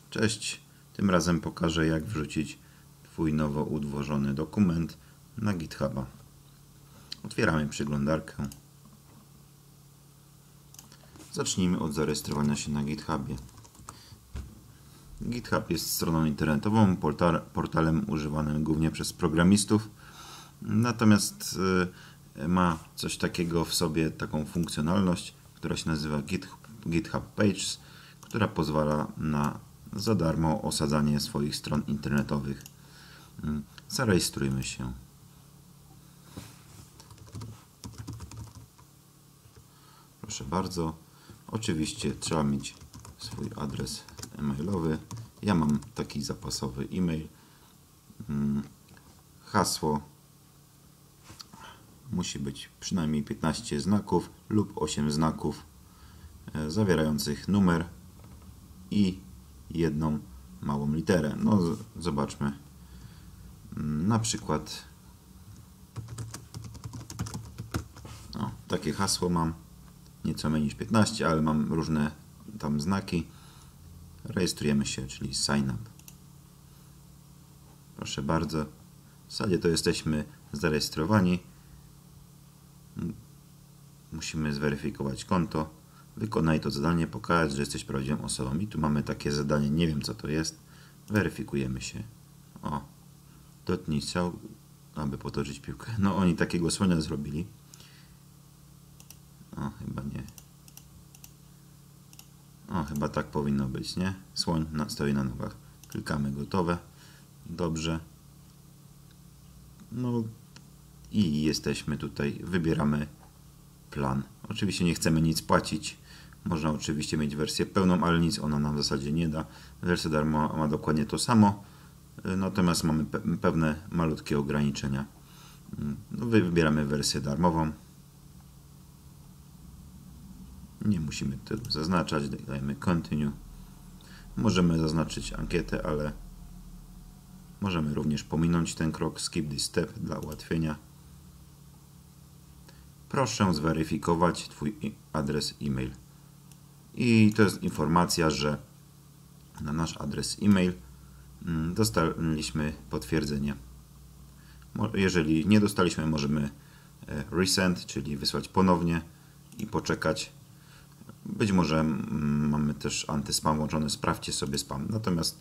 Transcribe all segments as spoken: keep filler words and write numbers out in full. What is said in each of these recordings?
Cześć, tym razem pokażę, jak wrzucić Twój nowo utworzony dokument na GitHuba. Otwieramy przeglądarkę. Zacznijmy od zarejestrowania się na GitHubie. GitHub jest stroną internetową, portalem używanym głównie przez programistów, natomiast ma coś takiego w sobie, taką funkcjonalność, która się nazywa GitHub Pages, która pozwala na za darmo osadzanie swoich stron internetowych. Zarejestrujmy się. Proszę bardzo. Oczywiście trzeba mieć swój adres e-mailowy. Ja mam taki zapasowy e-mail. Hasło musi być przynajmniej piętnaście znaków lub osiem znaków zawierających numer i jedną małą literę. No zobaczmy. Na przykład no, takie hasło mam. Nieco mniej niż piętnaście, ale mam różne tam znaki. Rejestrujemy się, czyli sign up. Proszę bardzo. W zasadzie to jesteśmy zarejestrowani. Musimy zweryfikować konto. Wykonaj to zadanie, pokazać, że jesteś prawdziwą osobą. I tu mamy takie zadanie, nie wiem co to jest. Weryfikujemy się. O, dotknij strzał, aby potoczyć piłkę. No oni takiego słonia zrobili. O, chyba nie. O, chyba tak powinno być, nie? Słoń na, stoi na nogach. Klikamy gotowe. Dobrze. No i jesteśmy tutaj. Wybieramy plan. Oczywiście nie chcemy nic płacić. Można oczywiście mieć wersję pełną, ale nic ona nam w zasadzie nie da. Wersja darmowa ma dokładnie to samo. Natomiast mamy pe pewne malutkie ograniczenia. No, wybieramy wersję darmową. Nie musimy tego zaznaczać, dajemy continue. Możemy zaznaczyć ankietę, ale możemy również pominąć ten krok, skip this step dla ułatwienia. Proszę zweryfikować Twój adres e-mail. I to jest informacja, że na nasz adres e-mail dostaliśmy potwierdzenie. Jeżeli nie dostaliśmy, możemy resend, czyli wysłać ponownie i poczekać. Być może mamy też antyspam włączony, sprawdźcie sobie spam. Natomiast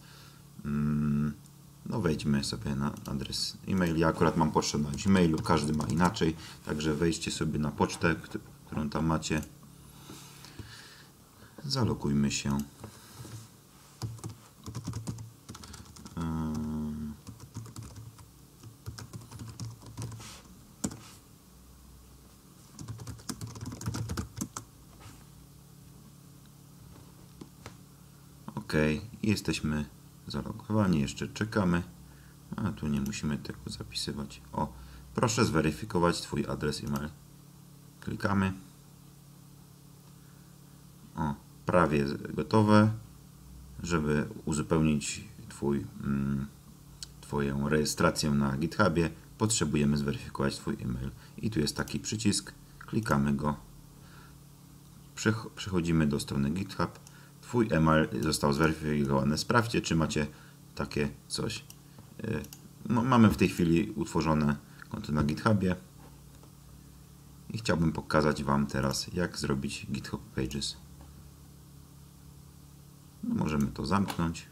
no wejdźmy sobie na adres e-mail. Ja akurat mam pocztę na Gmailu, każdy ma inaczej, także wejdźcie sobie na pocztę, którą tam macie. Zalogujmy się. OK, jesteśmy zalogowani, jeszcze czekamy. A tu nie musimy tego zapisywać. O, proszę zweryfikować Twój adres e-mail. Klikamy. O, prawie gotowe. Żeby uzupełnić Twój, mm, Twoją rejestrację na GitHubie, potrzebujemy zweryfikować Twój e-mail. I tu jest taki przycisk. Klikamy go. Przechodzimy do strony GitHub. Twój e-mail został zweryfikowany. Sprawdźcie, czy macie takie coś. Mamy w tej chwili utworzone konto na GitHubie i chciałbym pokazać Wam teraz, jak zrobić GitHub Pages. No, możemy to zamknąć.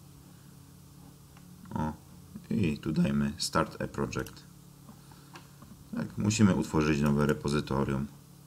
O, i tu dajmy Start a Project. Tak, musimy utworzyć nowe repozytorium.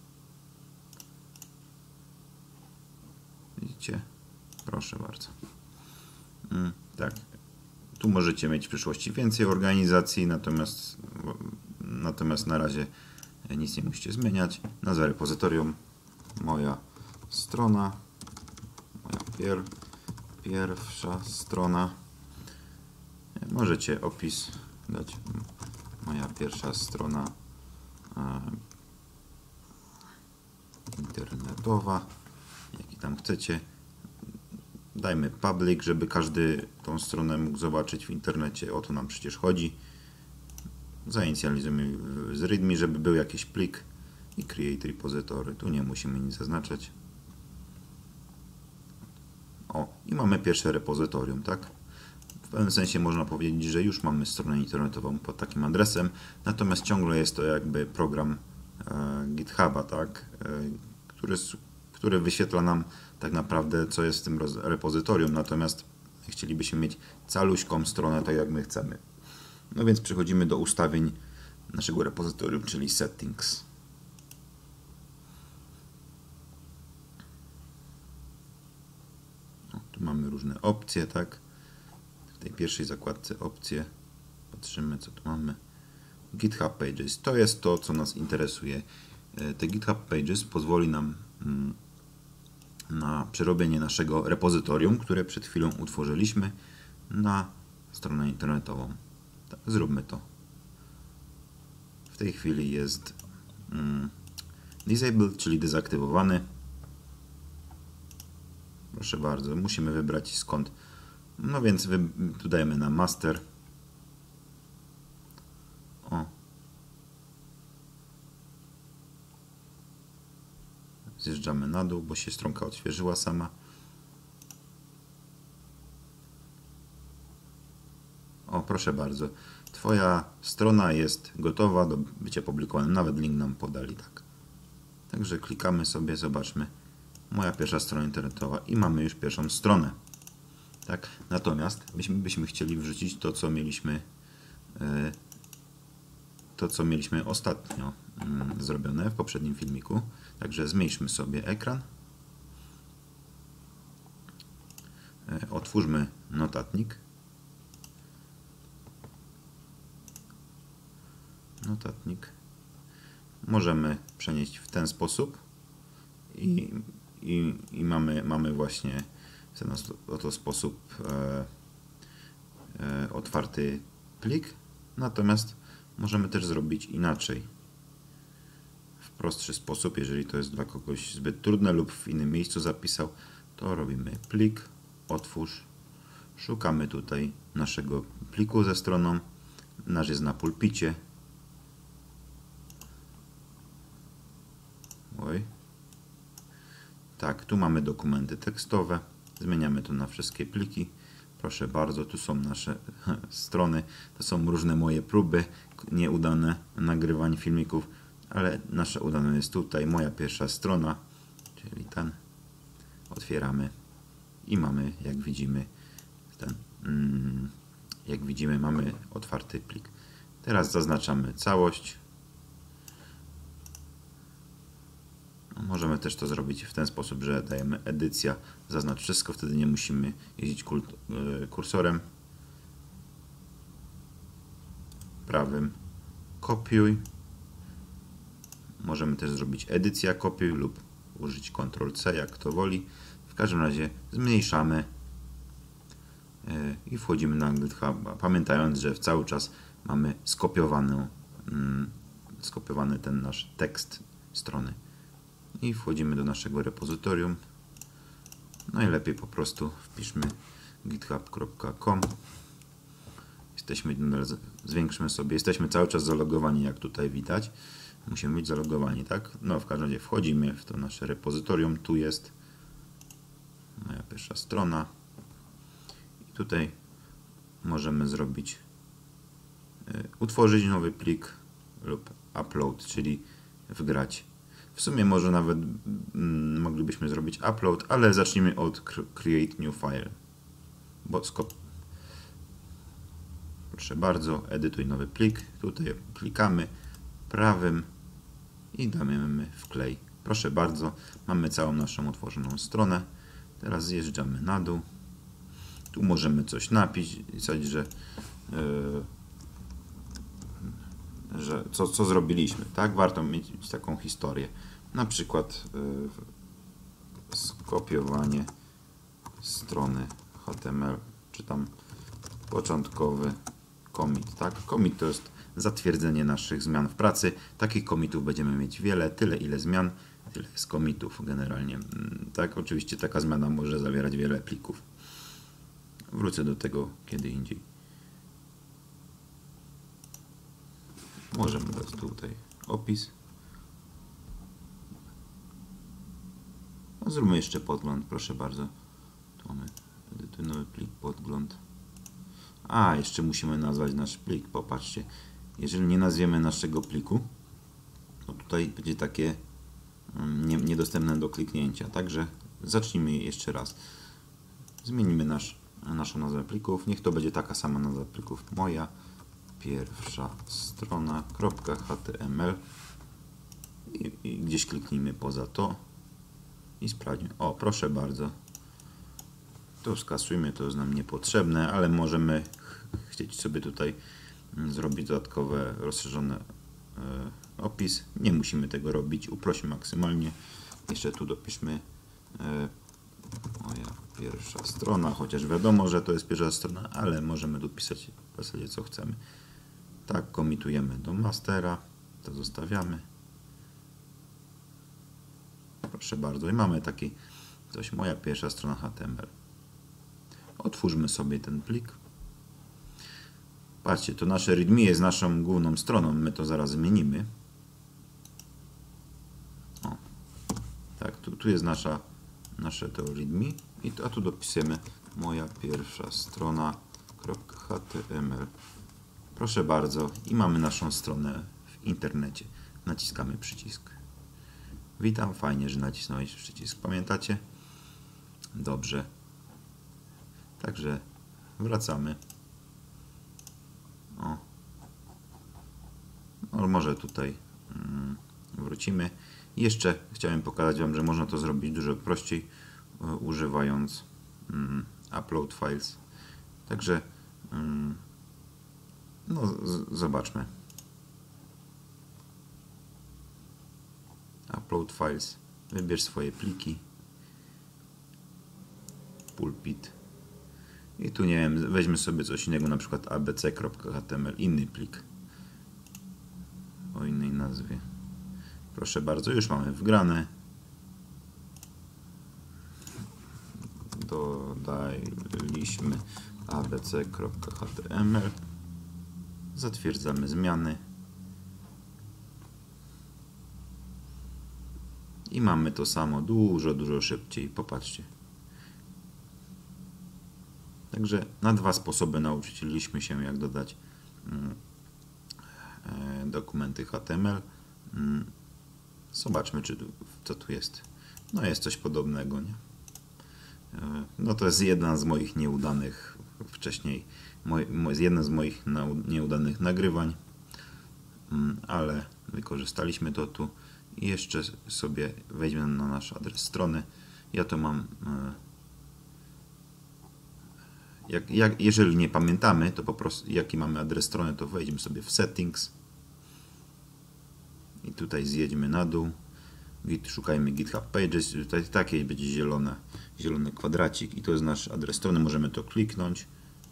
Widzicie? Proszę bardzo. Mm, tak. Tu możecie mieć w przyszłości więcej organizacji, natomiast, natomiast na razie nic nie musicie zmieniać. Nazwa repozytorium, moja strona, moja pier, pierwsza strona. Możecie opis dać, moja pierwsza strona e, internetowa, jaki tam chcecie. Dajmy public, żeby każdy tą stronę mógł zobaczyć w internecie. O to nam przecież chodzi. Zainicjalizujmy z readme, żeby był jakiś plik i create repository. Tu nie musimy nic zaznaczać. O, i i mamy pierwsze repozytorium, tak? W pewnym sensie można powiedzieć, że już mamy stronę internetową pod takim adresem, natomiast ciągle jest to jakby program e, GitHuba, tak? E, który, który wyświetla nam tak naprawdę, co jest w tym repozytorium, natomiast chcielibyśmy mieć caluśką stronę, tak jak my chcemy. No więc przechodzimy do ustawień naszego repozytorium, czyli settings. O, tu mamy różne opcje, tak? W tej pierwszej zakładce opcje. Patrzymy, co tu mamy. GitHub Pages. To jest to, co nas interesuje. Te GitHub Pages pozwoli nam na przerobienie naszego repozytorium, które przed chwilą utworzyliśmy, na stronę internetową. Tak, zróbmy to. W tej chwili jest mm, disabled, czyli dezaktywowany. Proszę bardzo, musimy wybrać skąd. No więc wy, tu dajemy na master. O. Zjeżdżamy na dół, bo się stronka odświeżyła sama. O, proszę bardzo. Twoja strona jest gotowa do bycia publikowana. Nawet link nam podali, tak. Także klikamy sobie, zobaczmy. Moja pierwsza strona internetowa i mamy już pierwszą stronę. Tak. Natomiast byśmy, byśmy chcieli wrzucić to, co mieliśmy yy, to, co mieliśmy ostatnio yy, zrobione w poprzednim filmiku. Także zmniejszmy sobie ekran. Yy, otwórzmy notatnik. Notatnik. Możemy przenieść w ten sposób i, i, i mamy, mamy właśnie w ten oto sposób e, e, otwarty plik. Natomiast możemy też zrobić inaczej. W prostszy sposób, jeżeli to jest dla kogoś zbyt trudne lub w innym miejscu zapisał, to robimy plik, otwórz, szukamy tutaj naszego pliku ze stroną, nasz jest na pulpicie. Oj. Tak, tu mamy dokumenty tekstowe. Zmieniamy to na wszystkie pliki. Proszę bardzo, tu są nasze strony. To są różne moje próby nieudane nagrywań filmików, ale nasze udane jest tutaj. Moja pierwsza strona, czyli ten. Otwieramy i mamy, jak widzimy, ten, mm, jak widzimy, mamy otwarty plik. Teraz zaznaczamy całość. Możemy też to zrobić w ten sposób, że dajemy edycja, zaznacz wszystko, wtedy nie musimy jeździć kursorem. Prawym kopiuj. Możemy też zrobić edycja, kopiuj lub użyć kontrol C, jak kto woli. W każdym razie zmniejszamy i wchodzimy na GitHuba, pamiętając, że cały czas mamy skopiowany, skopiowany ten nasz tekst strony. I wchodzimy do naszego repozytorium. Najlepiej po prostu wpiszmy github kropka com. Jesteśmy, zwiększmy sobie, jesteśmy cały czas zalogowani, jak tutaj widać. Musimy być zalogowani, tak? No, w każdym razie wchodzimy w to nasze repozytorium. Tu jest moja pierwsza strona. I tutaj możemy zrobić, y, utworzyć nowy plik lub upload, czyli wgrać. W sumie może nawet mm, moglibyśmy zrobić upload, ale zacznijmy od create new file. Bo skop... Proszę bardzo, edytuj nowy plik. Tutaj klikamy prawym i damy wklej. Proszę bardzo, mamy całą naszą otworzoną stronę. Teraz zjeżdżamy na dół. Tu możemy coś napisać, że, yy, że co, co zrobiliśmy. Tak? Warto mieć taką historię. Na przykład yy, skopiowanie strony H T M L, czy tam początkowy commit. Tak? Commit to jest zatwierdzenie naszych zmian w pracy. Takich commitów będziemy mieć wiele, tyle ile zmian, tyle jest commitów generalnie. Tak, oczywiście taka zmiana może zawierać wiele plików. Wrócę do tego kiedy indziej. Możemy dać tutaj opis. No, zróbmy jeszcze podgląd, proszę bardzo. Tu mamy Kontynuuj plik, podgląd. A, jeszcze musimy nazwać nasz plik. Popatrzcie. Jeżeli nie nazwiemy naszego pliku, to tutaj będzie takie nie, niedostępne do kliknięcia. Także zacznijmy jeszcze raz. Zmienimy nasz, naszą nazwę plików. Niech to będzie taka sama nazwa plików. Moja pierwsza strona .html I, i gdzieś kliknijmy poza to i sprawdźmy. O, proszę bardzo. To skasujmy, to jest nam niepotrzebne, ale możemy chcieć sobie tutaj zrobić dodatkowe, rozszerzony e, opis. Nie musimy tego robić. Uprośmy maksymalnie. Jeszcze tu dopiszmy e, moja pierwsza strona, chociaż wiadomo, że to jest pierwsza strona, ale możemy dopisać w zasadzie co chcemy. Tak, komitujemy do mastera, to zostawiamy. Proszę bardzo, i mamy taki coś, moja pierwsza strona H T M L. Otwórzmy sobie ten plik. Patrzcie, to nasze readme jest naszą główną stroną, my to zaraz zmienimy. O, tak, tu, tu jest nasza, nasze to readme, i to, a tu dopisujemy moja pierwsza strona .html. Proszę bardzo, i mamy naszą stronę w internecie. Naciskamy przycisk. Witam, fajnie, że nacisnąłeś przycisk. Pamiętacie? Dobrze. Także wracamy. O. No, może tutaj mm, wrócimy. Jeszcze chciałem pokazać Wam, że można to zrobić dużo prościej, y, używając mm, upload files. Także mm, no, z, zobaczmy. Upload files. Wybierz swoje pliki. Pulpit. I tu nie wiem, weźmy sobie coś innego, na przykład abc.html, inny plik o innej nazwie. Proszę bardzo, już mamy wgrane. Dodaliśmy abc.html. Zatwierdzamy zmiany. I mamy to samo dużo, dużo szybciej. Popatrzcie. Także na dwa sposoby nauczyliśmy się, jak dodać dokumenty H T M L. Zobaczmy, czy, co tu jest. No jest coś podobnego, nie? No to jest jedna z moich nieudanych wcześniej, moj, jedna z moich nieudanych nagrywań, ale wykorzystaliśmy to tu. I jeszcze sobie wejdźmy na nasz adres strony. Ja to mam. Jak, jak, jeżeli nie pamiętamy, to po prostu jaki mamy adres strony, to wejdźmy sobie w settings. I tutaj zjedźmy na dół. Git, szukajmy GitHub Pages. Tutaj takie będzie zielone, zielony kwadracik. I to jest nasz adres strony. Możemy to kliknąć.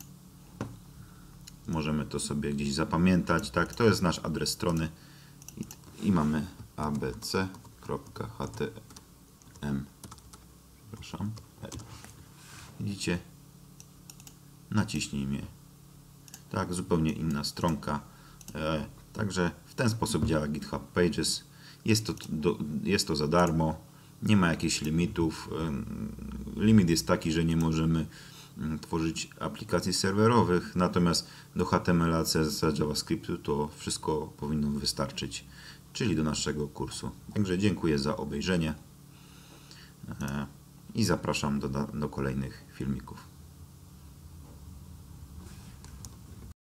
Możemy to sobie gdzieś zapamiętać. Tak, to jest nasz adres strony. I, i mamy abc.htm. Przepraszam. Widzicie? Naciśnijmy. Tak, zupełnie inna stronka. E, także w ten sposób działa GitHub Pages. Jest to, do, jest to za darmo. Nie ma jakichś limitów. E, limit jest taki, że nie możemy m, tworzyć aplikacji serwerowych. Natomiast do H T M L, C S S, JavaScriptu to wszystko powinno wystarczyć. Czyli do naszego kursu. Także dziękuję za obejrzenie. E, I zapraszam do, do kolejnych filmików.